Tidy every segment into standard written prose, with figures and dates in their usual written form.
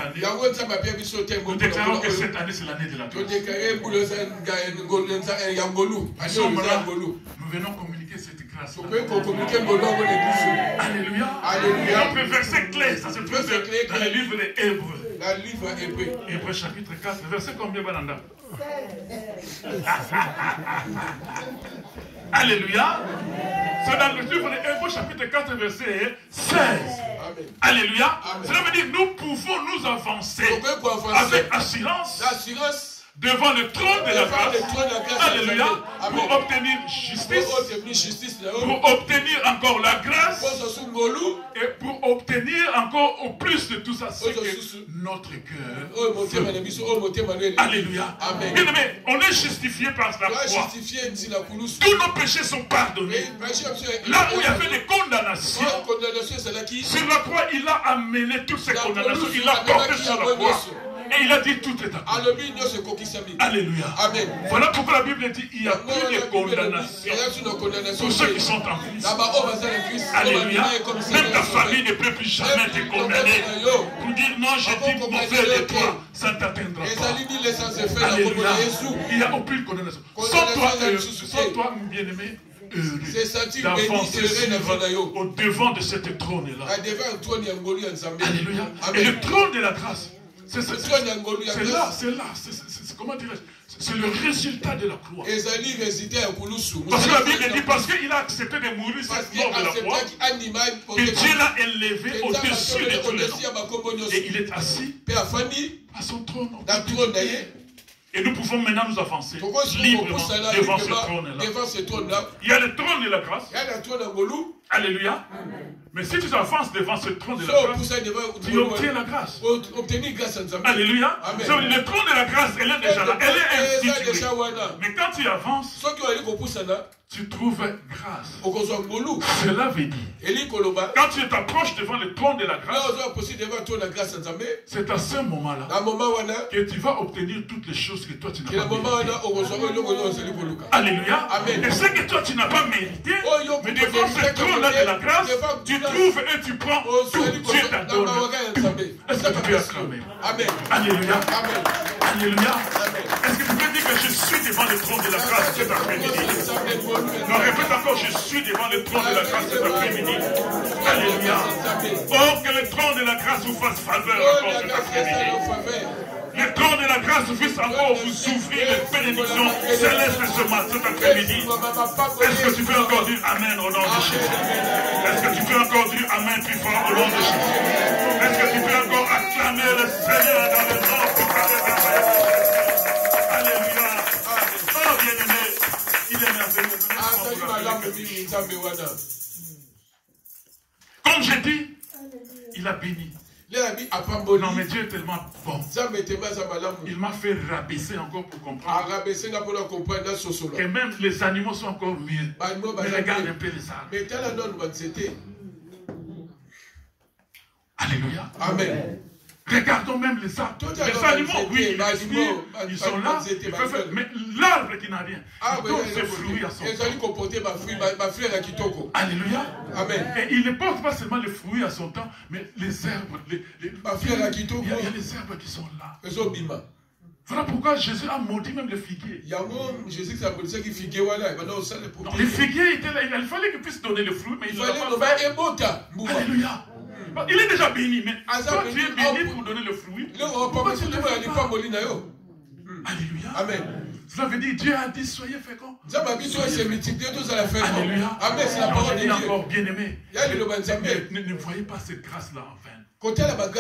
Nous déclarons que cette année c'est l'année de la grâce. Nous sommes là, nous venons communiquer cette grâce. Alléluia. Alléluia. Un verset clé, ça se trouve dans le livre des Hébreux. Hébreux chapitre 4, verset combien, Bananda? Alléluia. C'est dans le livre des Hébreux chapitre 4, verset 16. Alléluia. Cela veut dire que nous pouvons nous avancer avec assurance devant le trône de la grâce. Alléluia. Pour obtenir justice. Pour obtenir encore la grâce. Et pour obtenir encore au plus de tout ça, c'est que notre cœur. Alléluia. Bien aimé, on est justifié par la foi. Tous nos péchés sont pardonnés. Là où il y avait des condamnations, sur la croix, il a amené toutes ces condamnations. Il a porté sur la croix. Et il a dit tout est accompli. Alléluia. Amen. Voilà pourquoi la Bible dit il n'y a plus de condamnation pour ceux qui sont en Christ. Alléluia. Même ta famille ne peut plus jamais te condamner pour dire non, j'ai dit mauvais de toi, ça ne t'atteindra pas. Alléluia. Il n'y a aucune condamnation. Sans toi, bien-aimé, d'avancer au devant de cette trône-là. Alléluia. Et le trône de la grâce. C'est là, comment dirais-je, c'est le résultat de la croix. Parce que la Bible dit, parce qu'il a accepté de mourir cette mort de la croix, que Dieu l'a élevé au-dessus de tous les noms. Et il est assis à son trône. Et nous pouvons maintenant nous avancer librement devant ce trône-là. Il y a le trône de la grâce. Alléluia. Mais si tu avances devant ce trône de la grâce, tu obtiens la grâce. Alléluia. Le trône de la grâce, elle est déjà là. Elle est instituée. Mais quand tu avances, tu trouves grâce. Cela veut dire, quand tu t'approches devant le trône de la grâce, c'est à ce moment-là que tu vas obtenir toutes les choses que toi tu n'as pas méritées. Alléluia. Et ce que toi tu n'as pas mérité, mais devant ce trône-là de la grâce, tu trouves et tu prends tout. Dieu t'adonne. Est-ce que tu peux acclamer? Amen. Alléluia. Alléluia. Est-ce que tu peux dire que je suis devant le trône de la grâce cet après-midi? Non, répète encore, je suis devant le trône de la grâce cet après-midi. Alléluia. Oh, que le trône de la grâce vous fasse faveur encore cet après-midi. Le trône de la grâce puisse encore vous ouvrir les bénédictions célestes ce matin, cet après-midi. Est-ce que tu peux encore dire Amen au nom de Jésus? Est-ce que tu peux encore dire Amen plus fort au nom de Jésus? Est-ce que tu peux encore acclamer le Seigneur dans le nom de Jésus? Alléluia. Oh, bien-aimé, il est merveilleux. Comme j'ai dit, il a béni. Non, mais Dieu est tellement bon. Il m'a fait rabaisser encore pour comprendre. Que même les animaux sont encore mieux. Mais regarde un peu les arbres. Alléluia. Amen. Regardons même les arbres. Les animaux, oui, ils respirent, ils sont là, ils peuvent, mais l'arbre qui n'a rien, il donne ses fruits à son temps. Alléluia. Amen. Et il ne porte pas seulement les fruits à son temps, mais les herbes, il y a les herbes qui sont là. Voilà pourquoi Jésus a maudit même les figuiers. Les figuiers étaient là, il fallait qu'ils puissent donner le fruit, mais il ne l'a pas fait. Alléluia. Il est déjà béni, mais toi tu es béni pour donner le fruit. Pourquoi tu ne le fais pas? Alléluia. Amen. Cela veut dire Dieu a dit soyez féconds. Alléluia. Amen. C'est la parole de Dieu. Encore bien aimé. Ne voyez pas cette grâce là en vain.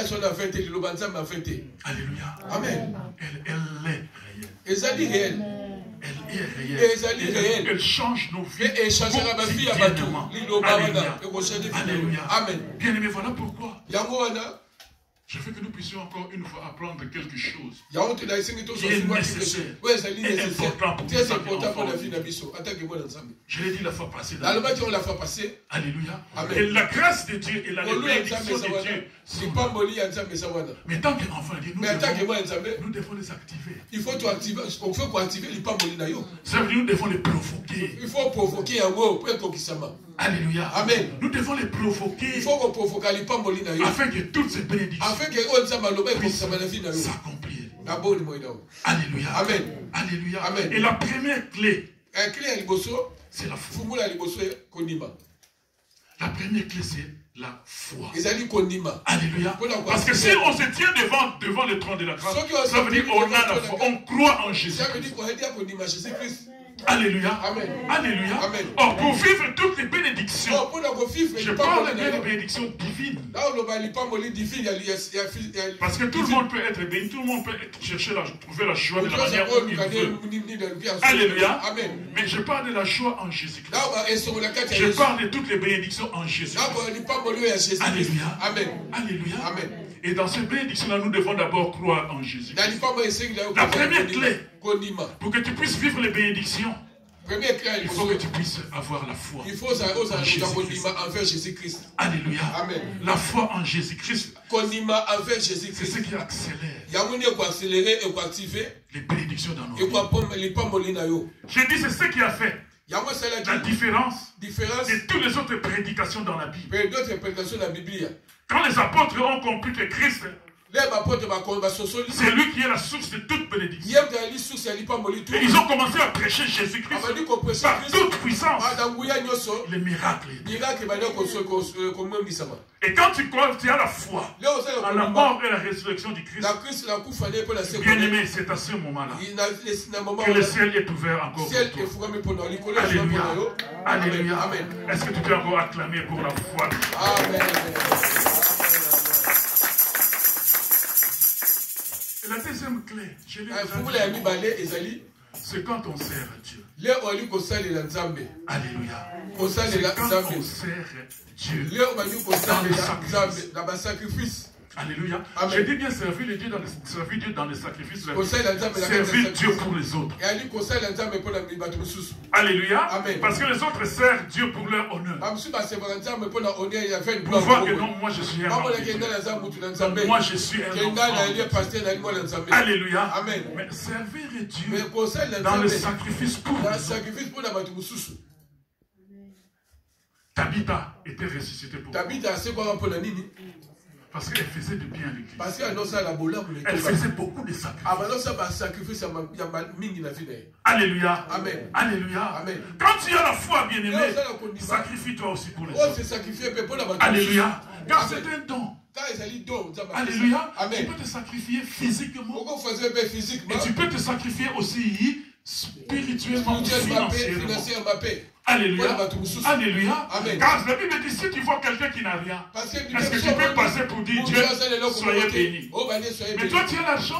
Alléluia. Amen. Elle est réelle. Elle est réelle. Elle change nos vies. Quotidiennement. Alléluia. Amen. Bien aimé, voilà pourquoi. Je veux que nous puissions encore une fois apprendre quelque chose. Qui est nécessaire et important pour la vie de Je l'ai dit la fois passée. Alléluia. Et la grâce de Dieu et la bénédiction de Dieu. Mais tant qu'enfant dit, nous devons les activer. Il faut tout activer. On fait quoi activer les pambolines. Ça veut dire nous devons les provoquer. Il faut provoquer un mot pour être Alléluia. Amen. Nous devons les provoquer. Il faut provoquer les pambolines. Afin que toutes ces bénédictions puisse s'accomplir. Alléluia. Amen. Alléluia. Amen. Et la première clé, c'est la foi. La première clé, c'est la foi. Alléluia. Parce que si on se tient devant le trône de la grâce, ça veut dire qu'on a la foi, on croit en Jésus. Alléluia. Amen. Alléluia. Amen. Or, pour vivre toutes les bénédictions, je parle bien des bénédictions divines. Parce que tout le monde peut être béni, tout le monde peut trouver la joie de la manière où il veut. Alléluia. Amen. Mais je parle de la joie en Jésus-Christ. Je parle de toutes les bénédictions en Jésus-Christ. Alléluia. Amen. Alléluia. Amen. Et dans ces bénédictions-là, nous devons d'abord croire en Jésus. La première clé, pour que tu puisses vivre les bénédictions, il faut que tu puisses avoir la foi. Il faut en Jésus-Christ. Alléluia. Amen. La foi en Jésus-Christ, c'est ce qui accélère les bénédictions dans nos vies. J'ai dit, c'est ce qui a fait la différence de toutes les autres prédications dans la Bible. Quand les apôtres ont compris que Christ, c'est lui qui est la source de toute bénédiction. Et ils ont commencé à prêcher Jésus-Christ par toute puissance. Les miracles. Et quand tu as la foi à la mort et la résurrection du Christ, bien aimé, c'est à ce moment-là que le ciel est ouvert encore pour toi. Alléluia. Alléluia. Est-ce que tu peux encore acclamer pour la foi? Amen. Et la deuxième clé, c'est quand on sert Dieu. Alléluia. C'est quand on sert Dieu dans les sacrifices. Alléluia. J'ai dit bien servir Dieu dans les sacrifices. Servir Dieu pour les autres. Alléluia. Amen. Parce que les autres servent Dieu pour leur honneur. Pour voir que non, moi je suis un homme. Moi je suis un enfant. Alléluia. Amen. Mais servir Dieu dans le sacrifice pour les autres. Tabitha était ressuscitée pour nous. Parce qu'elle faisait du bien à l'église. Elle faisait beaucoup de sacrifices. Alléluia. Amen. Alléluia. Amen. Quand tu as la foi, bien-aimé, sacrifie-toi aussi pour les autres. Alléluia. Car c'est un don. Alléluia. Amen. Tu peux te sacrifier physiquement. Et tu peux te sacrifier aussi spirituellement, financièrement. Alléluia. Alléluia. Amen. Car la Bible dit, si tu vois quelqu'un qui n'a rien, est-ce que tu peux passer pour dire Dieu, soyez béni? Mais toi, tu as l'argent.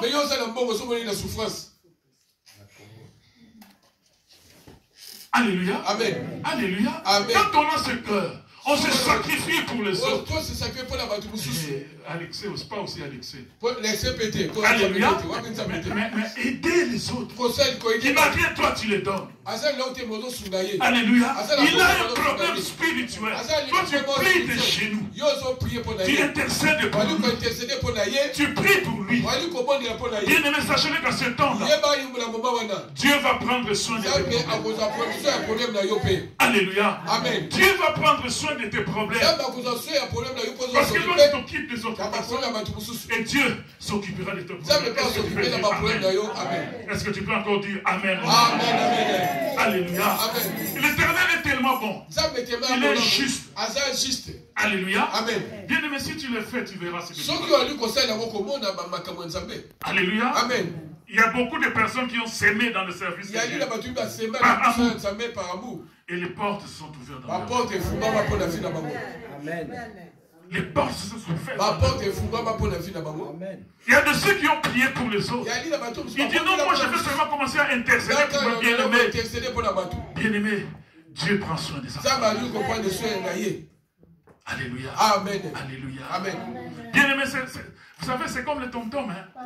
Alléluia. Amen. Alléluia. Amen. Quand on a ce cœur, on se sacrifie pour les autres. Alexis, pas aussi Alexis. Alléluia. Mais aider les autres. Qui n'a rien, toi tu les donnes. Alléluia. Il a un problème spirituel. Toi tu pries de chez nous. Tu intercèdes pour lui. Tu pries pour lui. Bien aimé, sachez-le qu'à ce temps-là, Dieu va prendre soin de tes problèmes. Alléluia. Amen. Dieu va prendre soin de tes problèmes. Parce que toi tu t'occupes des autres personnes. Et Dieu s'occupera de tes problèmes. Est-ce que tu peux encore dire Amen? Amen. Alléluia. L'Éternel est tellement bon. Il est juste. Alléluia. Amen. Bien aimé, si tu le fais, tu verras ce que tu vas. Alléluia. Amen. Il y a beaucoup de personnes qui ont sémé dans le service de Dieu. Par amour. Et les portes sont ouvertes dans leur vie. Amen. Les portes se sont faites. Il y a de ceux qui ont prié pour les autres. Il dit non, moi je vais seulement commencer à intercéder pour mes bien-aimés. Bien-aimés, Dieu prend soin des affaires. Alléluia. Amen. Alléluia. Amen. Bien-aimés, vous savez, c'est comme le tom-tom. Hein?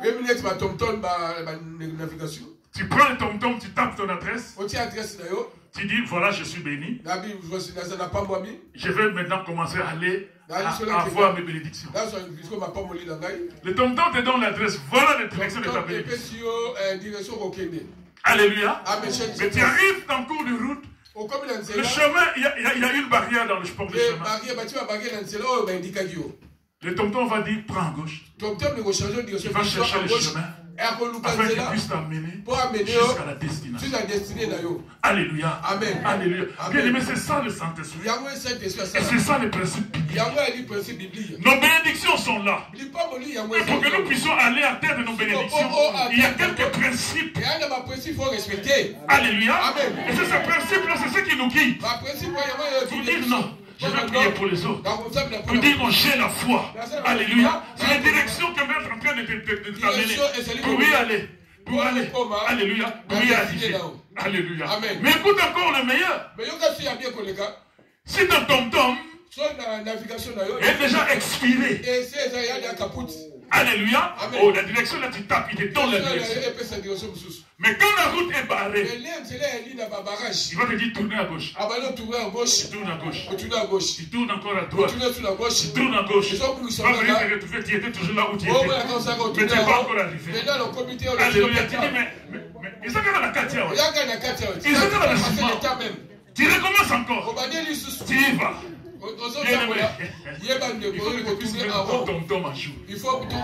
Tu prends le tom-tom, tu tapes ton adresse. Tu dis, voilà, je suis béni. Je vais maintenant commencer à aller à avoir mes bénédictions. Le tom-tom te donne l'adresse. Voilà la direction de ta bénédiction. Alléluia. Mais tu arrives dans le cours de route. Le chemin, il y a une barrière dans le chemin. Le tom-tom va dire, prends à gauche. Tu vas chercher le chemin. Afin qu'il puisse t'amener jusqu'à la destination. Alléluia. Amen. Alléluia. Bien aimé, c'est ça le Saint-Esprit. Et c'est ça le principe biblique. Nos bénédictions sont là. Et pour que nous puissions aller à terre de nos bénédictions, il y a quelques principes. Alléluia. Et c'est ce principe-là, c'est ce qui nous guide. Pour dire non. Je vais prier pour les autres. Pour dire non, j'ai la foi. Alléluia. C'est la direction que vous êtes en train de t'amener. Pour y aller. Pour aller. Alléluia. Pour y arriver. Alléluia. Mais écoute encore le meilleur. Si ton tom-tom est déjà expiré. Alléluia. Oh, la direction là, tu tapes, il te donne la direction. Mais quand la route est barrée, il va te dire tourner à gauche. Tu tournes à gauche. Tu tournes encore à droite. Tu tournes à gauche. Tu vas venir te retrouver, tu étais toujours là où tu étais. Mais tu n'es pas encore arrivé. Alléluia. Tu dis, mais ils sont dans la Katia. Ils sont dans la ciment. Tu recommences encore. Tu y vas. Il faut que tu puisses mettre ton tom-tom à jour. Il faut que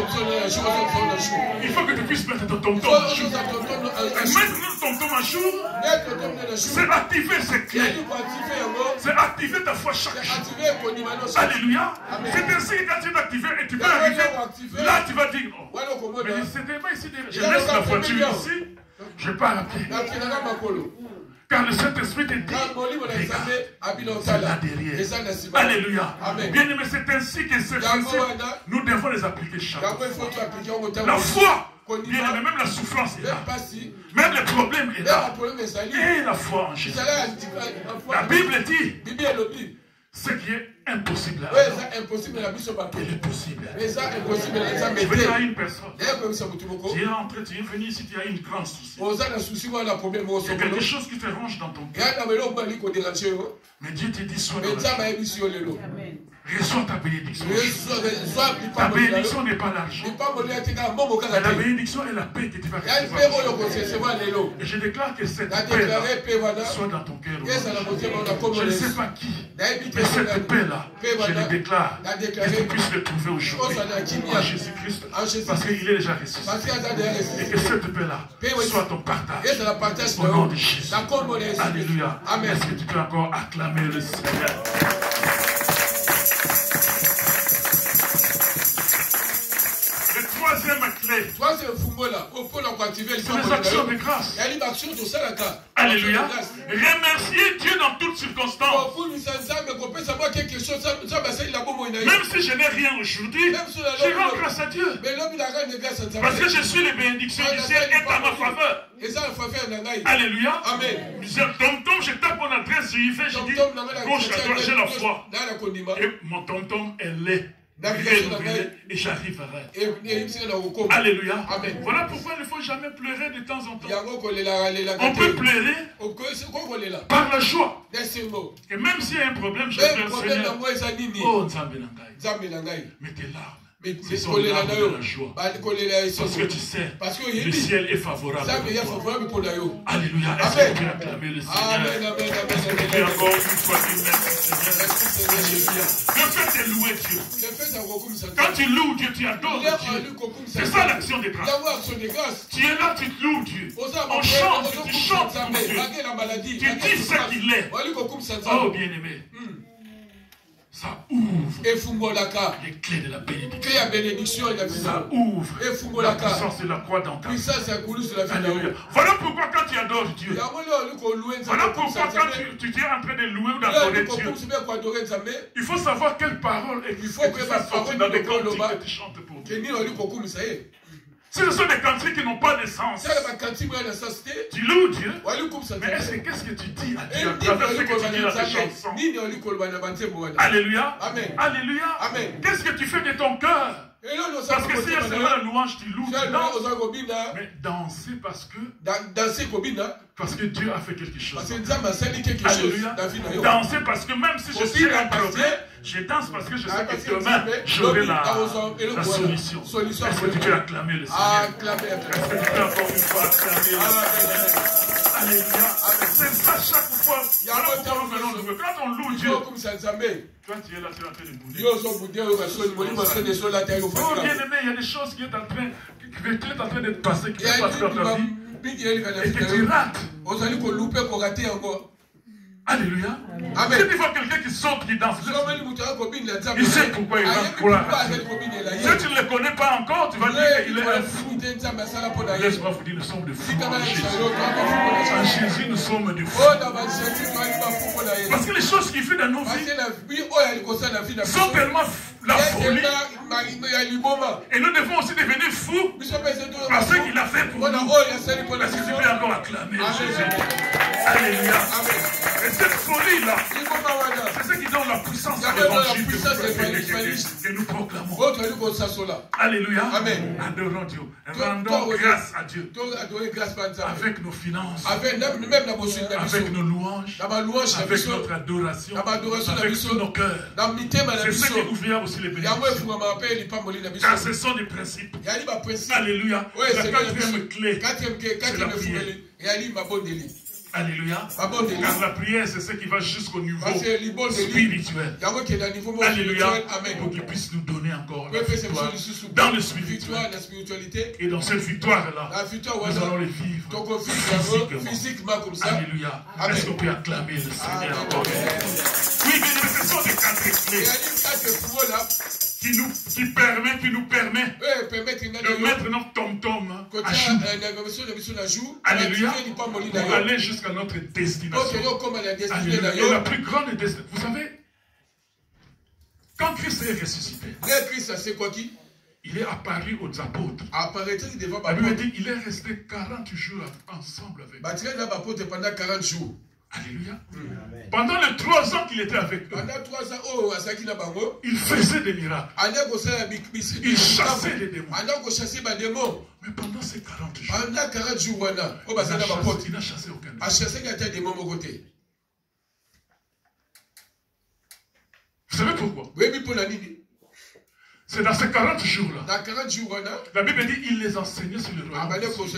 tu puisses mettre ton tom-tom à jour. Mettre ton tom-tom à jour, c'est activer ces clés. C'est activer ta foi chaque jour. Alléluia. C'est ainsi que quand tu vas activer et tu peux arriver, là tu vas dire, oh, mais c'était pas ici, je laisse la voiture ici, je pars à pied. Car le Saint-Esprit te dit, c'est là derrière. Alléluia. Bien aimé, c'est ainsi que ces principes, nous devons les appliquer chaque fois. La foi, bien aimé, même la souffrance est là. Même le problème est là. Et la foi en Jésus. La Bible dit, ce qui est impossible. Il est possible. Je veux dire à une personne, tu es entré, tu es venu ici, tu as une grande souci. Il y a quelque chose qui te ronge dans ton cœur. Mais Dieu te dit, sois dans la joie. Reçois ta bénédiction. Ta bénédiction n'est pas l'argent. Mais la bénédiction est la paix que tu vas recevoir. Et je déclare que cette paix-là soit dans ton cœur. Je ne sais pas qui, mais cette paix-là, je le déclare, que tu puisses le trouver aujourd'hui en Jésus-Christ, parce qu'il est déjà ressuscité. Et que cette paix-là soit ton partage au nom de Jésus. Alléluia. Est-ce que tu peux encore acclamer le Seigneur? Troisième clé. C'est les actions de grâce. Alléluia. Remercier Dieu dans toutes circonstances. Même si je n'ai rien aujourd'hui, je rends grâce à Dieu. Parce que je suis les bénédictions du ciel et à ma faveur. Alléluia. Amen. Tom-tom, je tape mon adresse, j'y vais, je dis gauche à droite, j'ai la foi. Et mon tom-tom, elle est renouvelé et j'arriverai. Alléluia. Amen. Voilà pourquoi il ne faut jamais pleurer de temps en temps. On peut pleurer par la joie. Et même s'il y a un problème, je peux le Seigneur. Oh, mais tes larmes. C'est son larme de la joie. Parce que tu sais, le ciel est favorable. Alléluia. Est-ce que tu peux acclamer le Seigneur? Est-ce que tu peux encore une fois dire merci Seigneur? Le fait de louer Dieu. Quand tu loues Dieu, tu adores Dieu. C'est ça l'action de grâce. Tu es là, tu loues Dieu. On chante, tu chantes pour Dieu. Tu dis ce qu'il est. Oh bien-aimé. Ça ouvre les clés de la bénédiction. Ça ouvre la puissance de la croix dans ta vie. Voilà pourquoi quand tu adores Dieu, voilà pourquoi quand tu es en train de louer ou d'adorer Dieu, il faut savoir quelle parole et qu'il faut que tu fasses sortir dans les cantiques que tu chantes pour Dieu. Si ce sont des cantiques qui n'ont pas de sens, tu loues Dieu, mais qu'est-ce que tu dis à Dieu à travers ce que tu dis dans tes chansons? Alléluia. Amen. Alléluia. Amen. Qu'est-ce que tu fais de ton cœur? Parce que si c'est seulement la louange, tu loues, tu danses. Mais danser parce que Dieu a fait quelque chose. Alléluia. Danser parce que même si je suis un problème, je danse parce que je sais que demain, j'aurai la solution. Est-ce que tu peux acclamer le Seigneur? Est-ce que tu peux encore une fois acclamer le Seigneur? Alléluia. C'est ça chaque fois. Quand on loue Dieu, toi tu es là, tu es en train de bouder. Oh bien aimé, il y a des choses qui est en train de passer, qui se passent dans ta vie, et que tu rates. Alléluia. Amen. Si tu vois quelqu'un qui saute, qui danse, il sait pourquoi il va croire. Si tu ne le connais pas encore, tu vas dire qu'il est un fou. Laisse-moi vous dire, nous sommes des fous en Jésus. En Jésus, nous sommes des fous. Parce que les choses qu'il fait dans nos vies sont tellement la folie. Et nous devons aussi devenir fous parce qu'il a fait pour nous. Est-ce que tu peux encore acclamer Jésus? Alléluia. Et cette folie-là, c'est ce qui donne la puissance à l'évangile que nous proclamons. Alléluia. Amen. Adorons Dieu. Rendons grâce à Dieu. Avec nos finances. Avec nos louanges. Avec notre adoration. Avec tous nos cœurs. C'est ce qui ouvre aussi les bénédictions. Car ce sont des principes. Alléluia. La quatrième clé, c'est la prière. Alléluia. Car la prière, c'est ce qui va jusqu'au niveau spirituel. Alléluia. Pour qu'il puisse nous donner encore la victoire dans le spirituel. Et dans cette victoire-là, nous allons les vivre physiquement. Alléluia. Est-ce qu'on peut acclamer le Seigneur encore? Oui, mais ce sont des quatre clés qui nous permet de mettre notre tom-tom à jour. Alléluia. Pour aller jusqu'à notre destination. Alléluia. Et la plus grande destination. Vous savez, quand Christ est ressuscité, il est apparu aux apôtres. La Bible dit qu'il est resté 40 jours ensemble avec eux. Pendant 40 jours. Alléluia. Pendant les 3 ans qu'il était avec eux, il faisait des miracles. Il chassait les démons. Mais pendant ces 40 jours, il n'a chassé aucun démon. Vous savez pourquoi? C'est dans ces 40 jours-là. La Bible dit qu'il les enseignait sur le royaume.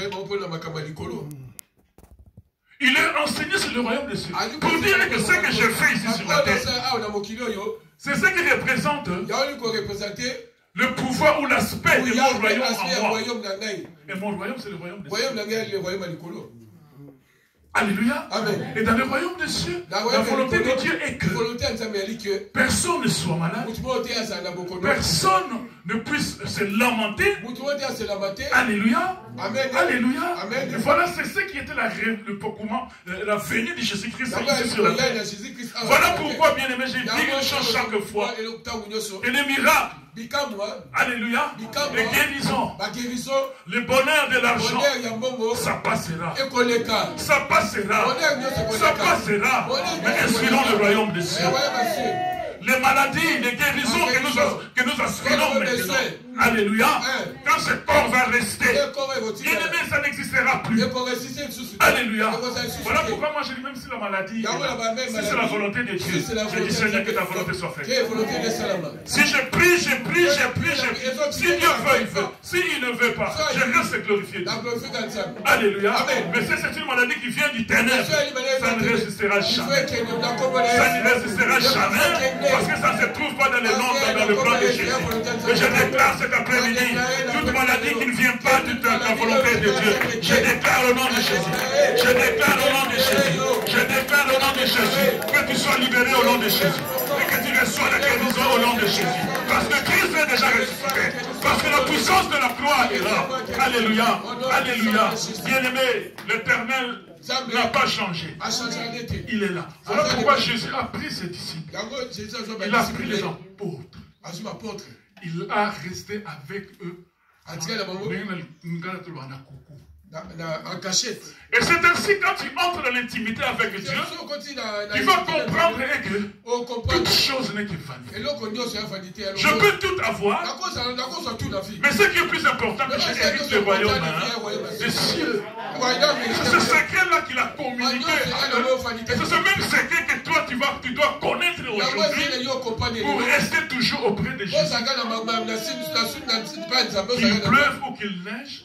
Il est enseigné sur le royaume de Dieu. Pour dire que ce que je fais ici sur la terre, c'est ce qui représente le pouvoir ou l'aspect de mon royaume en moi. Et mon royaume, c'est le royaume de Dieu. Alléluia. Amen. Et dans le royaume de Dieu, la volonté de Dieu est que personne ne soit malade, personne ne puisse se lamenter. Alléluia. Amen. Alléluia. Amen. Et voilà, c'est ce qui était la venue de Jésus-Christ sur la terre. Voilà pourquoi, bien aimé, j'ai dit une chose chaque fois. Et les miracles. Alléluia. Les guérisons. Le bonheur de l'argent. Ça passera. Ça passera. Ça passera. Mais inspirons le royaume de Dieu. Les maladies, les guérisons que nous aspirons maintenant. Alléluia. Quand ce corps va rester, bien aimé, ça n'existera plus. Alléluia. Voilà pourquoi moi je dis, même si la maladie, si c'est la volonté de Dieu, je dis Seigneur que ta volonté soit faite. Si je prie, je prie. Si Dieu veut, il veut. S'il ne veut pas, je reste glorifié. Alléluia. Mais si c'est une maladie qui vient du ténèbre, ça ne résistera jamais. Ça ne résistera jamais. Parce que ça ne se trouve pas dans les nombres, dans le plan de Jésus. Et je déclare cet après-midi, toute maladie qui ne vient pas de la volonté de Dieu, je déclare au nom de Jésus. Je déclare au nom de Jésus. Je déclare au nom de Jésus. Que tu sois libéré au nom de Jésus. Et que tu reçois la guérison au nom de Jésus. Parce que Christ est déjà ressuscité. Parce que la puissance de la croix est là. Alléluia. Alléluia. Bien-aimé, l'Éternel n'a pas changé. Il est là. Voilà pourquoi Jésus a pris ses disciples. Il a pris les apôtres. Il a resté avec eux. En cachette. Et c'est ainsi quand tu entres dans l'intimité avec Dieu, tu vas comprendre que toute chose n'est que vanité. Je peux tout avoir, mais ce qui est plus important que j'ai hérité le royaume des cieux. C'est ce secret-là qu'il a communiqué. Et c'est ce même secret que toi toi, tu dois connaître aujourd'hui pour rester toujours auprès de Jésus. Qu'il pleuve ou qu'il neige.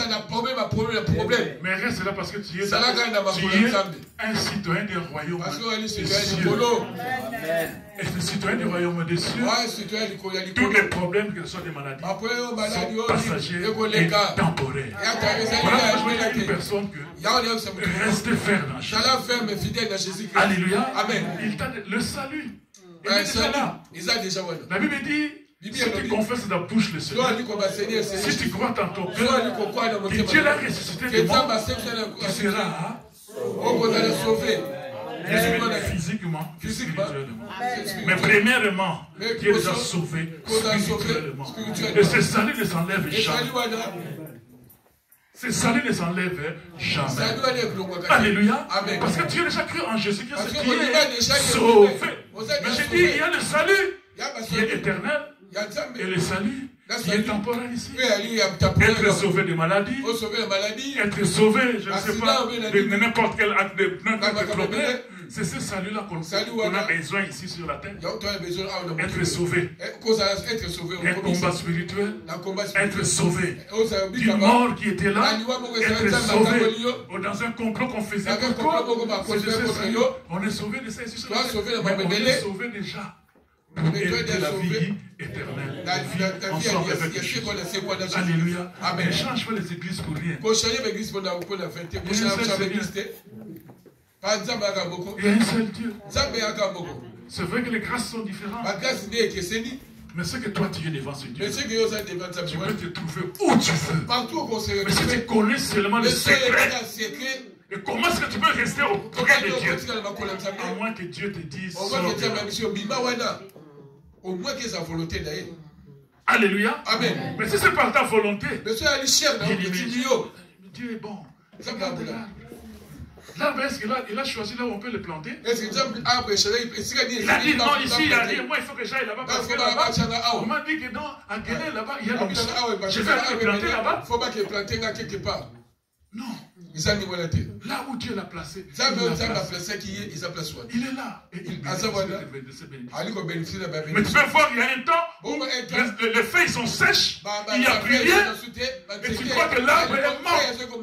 Mais reste là parce que tu es un citoyen du royaume des cieux. Et le citoyen du royaume des cieux, tous les problèmes, que ce soit des maladies, sont passagers et temporaires. Voilà pourquoi je veux dire à une personne que restez ferme dans Jésus. Alléluia. Il t'a le salut. Il est déjà là. La Bible dit, si tu confesses ta bouche le Seigneur, si tu crois dans ton cœur que Dieu l'a ressuscité de mort, tu seras sauvé. Physiquement, spirituellement. Mais premièrement, Dieu les a sauvés spirituellement. Et ce salut ne s'enlève jamais. Ce salut ne s'enlève jamais. Alléluia. Parce que tu as déjà cru en Jésus-Christ qui est sauvé. Mais je dis, il y a le salut qui est éternel et le salut qui est temporaire ici. Être sauvé de maladie, être sauvé, je ne sais pas, de n'importe quel acte de problème. C'est ce salut-là qu'on a besoin ici sur la terre. Être sauvé. Un combat spirituel. Être sauvé. D'une mort qui était là. Être sauvé. Dans un complot qu'on faisait. On est sauvé de ça ici sur la terre. Mais on est sauvé déjà. Et de la vie éternelle. Ensemble avec Jésus. Alléluia. Ne change pas les églises pour rien. Il y a un seul Dieu. C'est vrai que les grâces sont différentes. Mais ce que toi tu es devant ce Dieu, tu peux te trouver où tu veux. Mais si tu connais seulement le secret, et comment est-ce que tu peux rester auprès de Dieu? À moins que Dieu te dise. Alléluia. Amen. Mais si c'est par ta volonté, Dieu est bon. L'arbre, est-ce qu'il a choisi là où on peut le planter? Il a dit non, ici il y a rien. Moi il faut que j'aille là-bas parce que là-bas, on m'a dit que non, à Guinée là-bas, il y a le mission. Je vais aller le planter là-bas. Il ne faut pas qu'il plante quelque part. Non. Là où Dieu l'a placé. Il est là. Et il bénéficie de ses bénédictions. Mais tu peux voir, il y a un temps où les feuilles sont sèches, il n'y a plus rien, et tu crois que l'arbre est mort.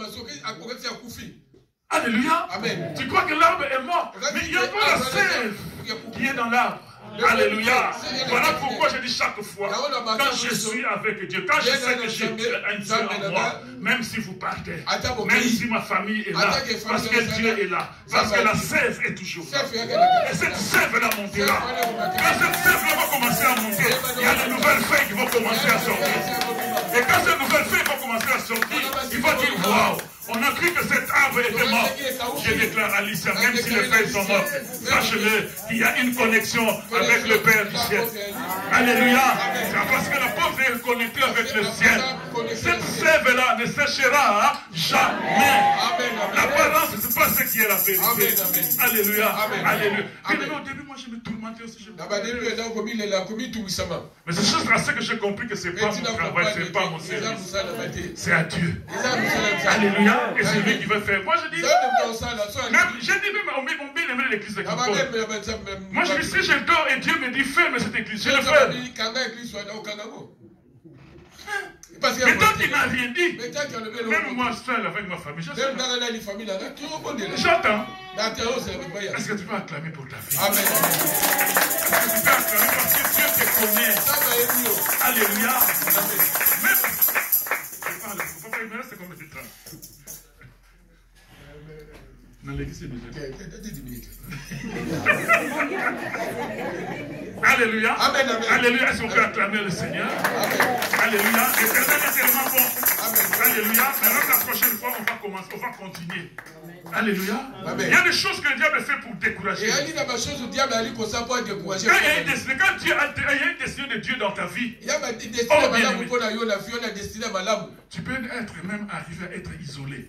Alléluia. Amen. Tu crois que l'arbre est mort, mais il y a pas la sève qui est dans l'arbre. Alléluia. Voilà pourquoi je dis chaque fois, quand je suis avec Dieu, quand je sais que j'ai un Dieu en moi, même si vous partez, même si ma famille est là, parce que Dieu est là, parce que la sève est toujours là. Et cette sève-là montera. Quand cette sève-là va commencer à monter, il y a de nouvelles feuilles qui vont commencer à sortir. Et quand ces nouvelles feuilles vont commencer à sortir, il va dire waouh. On a cru que cet arbre était mort. Je déclare à Alicia, même si les feuilles sont mortes, sache-le qu'il y a une connexion avec le Père du ciel. Alléluia. C'est parce que la pauvre est connectée avec le ciel. Cette sève-là ne séchera jamais. L'apparence, ce n'est pas ce qui est la vérité. Alléluia. Alléluia. Au début, moi, je me tourmentais aussi. Mais c'est juste à ce que j'ai compris que ce n'est pas mon travail, ce n'est pas mon service. C'est à Dieu. Alléluia. Et c'est lui qui veut faire. Moi je dis, même on bien aimé l'église de Kimpol. Moi je dis, si je dors et Dieu me dit ferme cette église, je le ferme. Mais tant qu'il n'a rien dit, même moi seul avec ma famille, j'attends. Est-ce que tu peux acclamer pour ta fille? Amen. Est-ce que tu peux acclamer parce que Dieu te connaît? Alléluia. Même, je parle, il faut pas me rester comme des trains. Dans l'église, c'est déjà. Alléluia. Amen, amen. Alléluia. Est-ce qu'on peut acclamer le Seigneur? Amen. Alléluia. L'éternel est tellement bon. Amen. Alléluia. Maintenant, la prochaine fois, on va commencer, on va continuer. Alléluia. Amen. Il y a des choses que le diable fait pour décourager. Quand il y a une destinée de Dieu dans ta vie, tu peux être même arrivé à être isolé.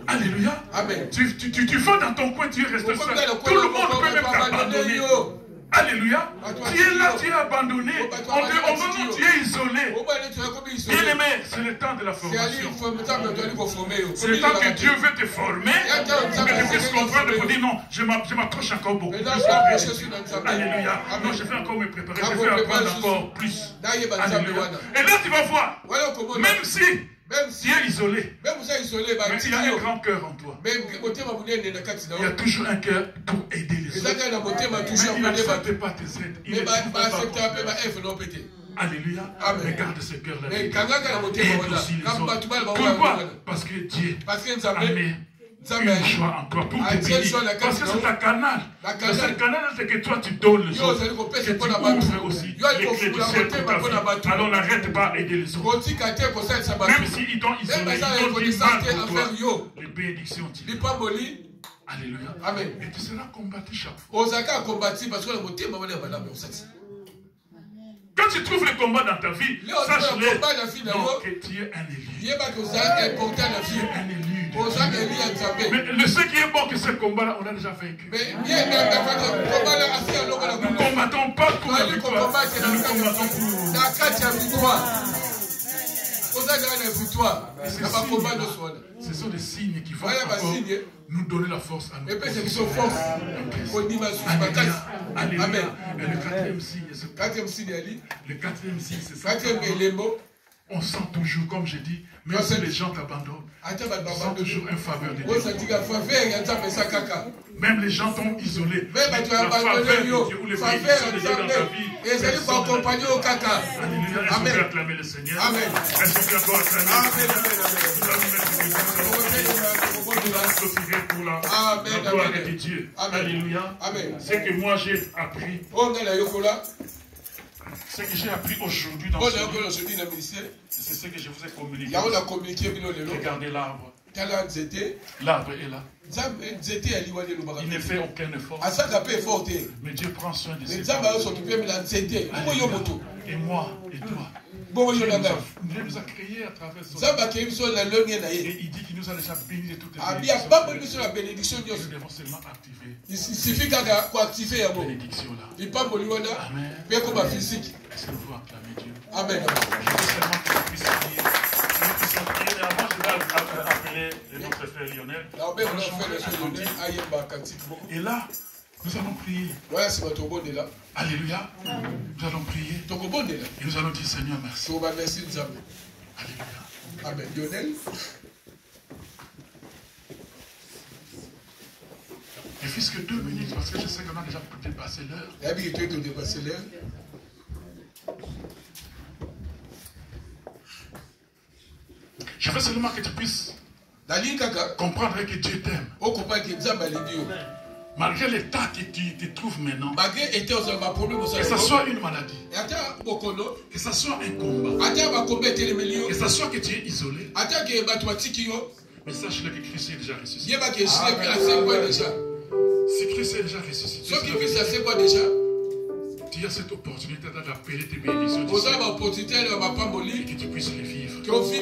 Alléluia. Amen. Tu fais dans ton coin, tu es resté seul. Tout le monde peut même t'abandonner. Alléluia. Tu es là, tu es abandonné. On te tu es isolé. Bien aimé, c'est le temps de la formation. C'est le temps que Dieu veut te former. Mais tu puisses comprendre pour dire non, je m'approche encore beaucoup plus. Alléluia. Non, je vais encore me préparer. Je vais apprendre encore plus. Alléluia. Et là, tu vas voir, même si tu es isolé, mais il y a un grand cœur en toi. Il y a toujours un cœur pour aider les autres. Mais il n'accepte pas tes aides. Il ne trouve pas. Alléluia. Regarde ce cœur-là. Aide aussi les autres. Pourquoi? Parce que Dieu a mis une joie en toi pour te bénir. Parce que c'est un canal. C'est un canal, c'est que toi tu donnes les autres. Que tu ouvres aussi les clés du ciel pour ta vie. Alors n'arrête pas d'aider les autres. Même s'ils t'ont isolé, ils t'ont dit mal pour toi. Les bénédictions tu les as. Alléluia. Amen. Et tu seras combattu chaque fois. Quand tu trouves le combat dans ta vie, sache-le que tu es un élu. Tu es un élu. Mais ce qui est bon, que ce combat-là, on a déjà vaincu. Nous ne combattons pas pour la victoire, mais nous combattons pour... Ce sont des signes qui vont encore nous donner la force à nous. Alléluia. Et le quatrième signe, c'est ça. On sent toujours, comme je dis, même si les gens t'abandonnent, on sent toujours une faveur de Dieu. Même les gens t'ont isolé. La faveur de Dieu ou les bénédictions de Dieu dans ta vie. Alléluia. Est-ce qu'on peut acclamer le Seigneur? Est-ce qu'on peut encore acclamer le Seigneur? Pour la gloire de Dieu. Alléluia. C'est que moi j'ai appris. Ce que j'ai appris aujourd'hui dans ce ministère, c'est ce que je vous ai communiqué. Regardez l'arbre. L'arbre est là. Il ne fait aucun effort. Mais Dieu prend soin de ses enfants. Et moi et toi. Dieu nous a créés à travers son et il dit qu'il nous a déjà bénis de toutes les bénédictions. Nous devons seulement activer cette bénédiction-là. Amen. Est-ce que vous acclamez Dieu? Amen. Je veux seulement que vous puissiez prier. Et avant, je vais appeler notre frère Lionel. Et là, nous allons prier. Alléluia. Nous allons prier. Et nous allons dire Seigneur, merci. Alléluia. Amen. Lionel. Et puisque 2 minutes, parce que je sais qu'on a déjà dépassé l'heure. Je veux seulement que tu puisses comprendre que Dieu t'aime. Malgré l'état que tu te trouves maintenant, que ce soit une maladie, que ce soit un combat, que ce soit que tu es isolé, mais sache-le que Christ est déjà ressuscité. Si Christ est déjà ressuscité, tu as cette opportunité d'appeler tes bénédictions du ciel et que tu puisses les vivre.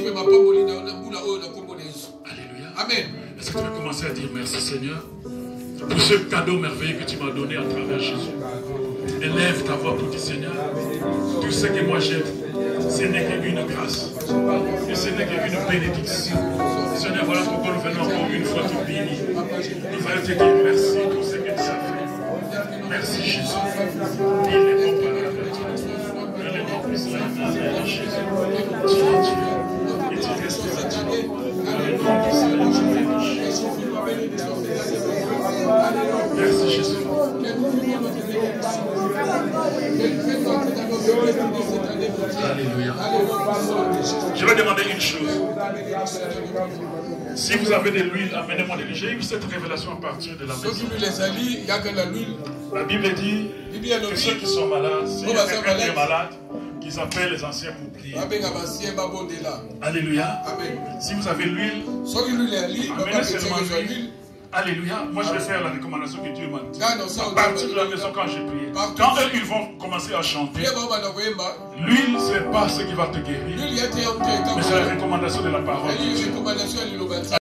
Alléluia. Amen. Est-ce que tu veux commencer à dire merci Seigneur pour ce cadeau merveilleux que tu m'as donné à travers Jésus? Élève ta voix pour dire Seigneur, tout ce que moi j'ai, ce n'est qu'une grâce, et ce n'est qu'une bénédiction. Seigneur, voilà pourquoi nous venons encore une fois te bénir. Nous voulons te dire merci pour ce que tu as fait. Merci Jésus. Il est comparable à Dieu. Il est non plus la Jésus. Tu es Dieu. Et tu resteras Dieu. Il est non plus la Jésus. Merci Jésus. Alléluia. Je vais demander une chose. Si vous avez de l'huile, amenez-moi de l'huile. J'ai eu cette révélation à partir de la maison. La Bible dit que ceux qui sont malades, si quelqu'un est malade, qu'ils appellent les anciens pour prier. Alléluia. Si vous avez l'huile, amenez seulement l'huile. Alléluia. Moi, je vais faire la recommandation que Dieu m'a dit. À partir de la maison, quand j'ai prié. Quand eux, ils vont commencer à chanter, l'huile, ce n'est pas ce qui va te guérir, mais c'est la recommandation de la parole de Dieu.